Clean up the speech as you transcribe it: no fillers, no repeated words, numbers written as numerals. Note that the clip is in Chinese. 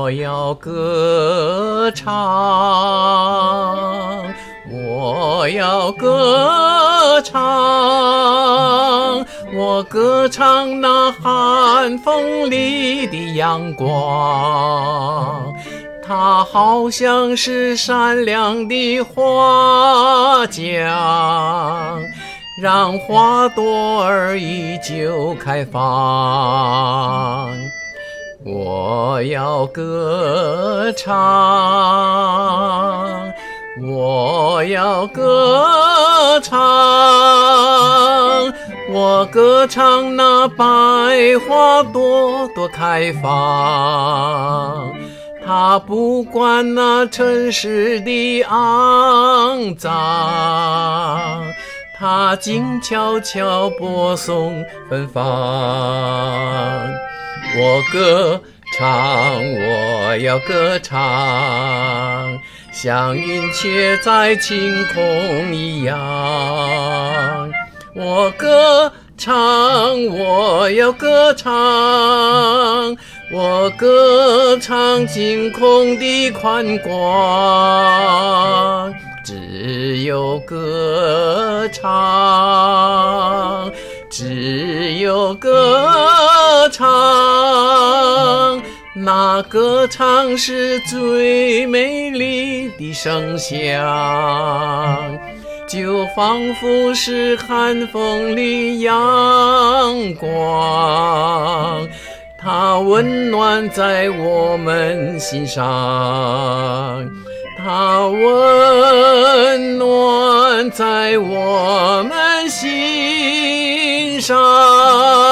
我要歌唱，我要歌唱，我歌唱那寒风里的阳光，它好像是善良的花匠，让花朵儿依旧开放。我要歌唱，我要歌唱，我歌唱那百花朵朵开放，它不管那尘世的肮脏，它静悄悄播送芬芳。我歌唱，我要歌唱，像云雀在晴空一样。我歌唱，我要歌唱，我歌唱晴空的宽广。只有歌唱，只有歌唱，那歌唱是最美丽的声响，就仿佛是寒风里阳光，它温暖在我们心上，它温暖在我们心上。